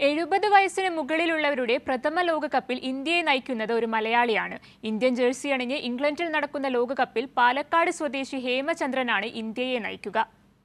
70 വയസ്സിന് മുകളിലുള്ളവരുടെ പ്രഥമ ലോകകപ്പിൽ ഇന്ത്യയെ നയിക്കുന്നത് ഒരു മലയാളിയാണ്. ഇന്ത്യൻ ജേഴ്സി അണിഞ്ഞ് ഇംഗ്ലണ്ടിൽ നടക്കുന്ന ലോകകപ്പിൽ പാലക്കാട് സ്വദേശി ഹേമചന്ദ്രനാണ് ഇന്ത്യയെ നയിക്കുക.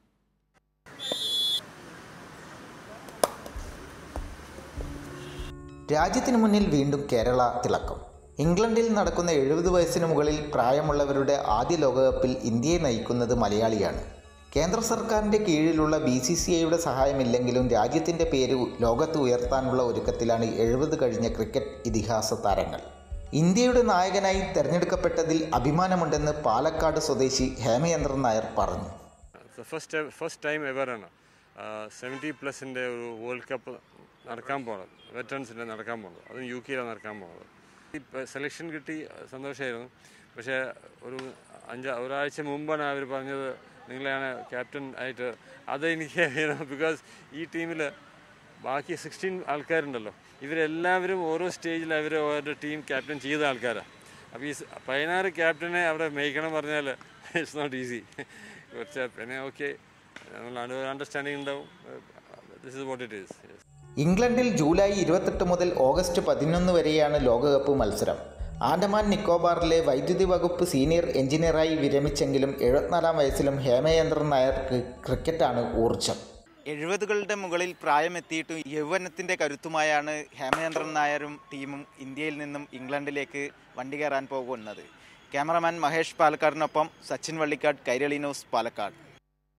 രാജ്യത്തിന് മുന്നിൽ വീണ്ടും കേരള തിളക്കം. ഇംഗ്ലണ്ടിൽ നടക്കുന്ന 70 വയസ്സിന് മുകളിൽ പ്രായമുള്ളവരുടെ ആദ്യ ലോകകപ്പിൽ ഇന്ത്യയെ നയിക്കുന്നത് മലയാളിയാണ്. കേന്ദ്ര സർക്കാരിൻ്റെ കീഴിലുള്ള BCCIയുടെ സഹായമില്ലെങ്കിലും രാജ്യത്തിൻ്റെ പേര് ലോകത്ത് ഉയർത്താനുള്ള ഒരുക്കത്തിലാണ് 70 കഴിഞ്ഞ ക്രിക്കറ്റ് ഇതിഹാസ താരങ്ങൾ. ഇന്ത്യയുടെ നായകനായി തിരഞ്ഞെടുക്കപ്പെട്ടതിൽ അഭിമാനമുണ്ടെന്ന് പാലക്കാട് സ്വദേശി ഹേമചന്ദ്രൻ നായർ പറഞ്ഞു. ഫസ്റ്റ് ടൈം എവറാണ് 70+ൻ്റെ ഒരു വേൾഡ് കപ്പ് നടക്കാൻ പോകുന്നത്, വെറ്ററൻസിൻ്റെ നടക്കാൻ പോകുന്നത്, അതും UK നടക്കാൻ പോകുന്നത്. സെലക്ഷൻ കിട്ടി, സന്തോഷമായിരുന്നു. പക്ഷേ ഒരാഴ്ച മുമ്പാണ് അവർ പറഞ്ഞത് നിങ്ങളെയാണ് ക്യാപ്റ്റൻ ആയിട്ട്. അതെനിക്ക് ബിക്കോസ് ഈ ടീമിൽ ബാക്കി 16 ആൾക്കാരുണ്ടല്ലോ, ഇവരെല്ലാവരും ഓരോ സ്റ്റേജിൽ ഓരോ ടീം ക്യാപ്റ്റൻ ചെയ്ത ആൾക്കാരാണ്. അപ്പോൾ ഈ 16 ക്യാപ്റ്റനെ അവിടെ മേയ്ക്കണം പറഞ്ഞാൽ ഇറ്റ്സ് നോട്ട് ഈസി. കുറച്ച് പിന്നെ ഓക്കെ, നമ്മൾ അണ്ടർസ്റ്റാൻഡിങ് ഉണ്ടാവും. This is what it is. ഇംഗ്ലണ്ടിൽ ജൂലൈ 28 മുതൽ ഓഗസ്റ്റ് 11 വരെയാണ് ലോകകപ്പ് മത്സരം. ആൻഡമാൻ നിക്കോബാറിലെ വൈദ്യുതി വകുപ്പ് സീനിയർ എഞ്ചിനീയറായി വിരമിച്ചെങ്കിലും 74-ാം വയസ്സിലും ഹേമചന്ദ്രൻ നായർക്ക് ക്രിക്കറ്റാണ് ഊർജ്ജം. 70കളുടെ മുകളിൽ പ്രായമെത്തിയിട്ടും യൗവനത്തിൻ്റെ കരുത്തുമായാണ് ഹേമചന്ദ്രൻ നായരും ടീമും ഇന്ത്യയിൽ നിന്നും ഇംഗ്ലണ്ടിലേക്ക് വണ്ടി കയറാൻ പോകുന്നത്. ക്യാമറമാൻ മഹേഷ് പാലക്കാടിനൊപ്പം സച്ചിൻ വള്ളിക്കാട്, കൈരളി ന്യൂസ്, പാലക്കാട്.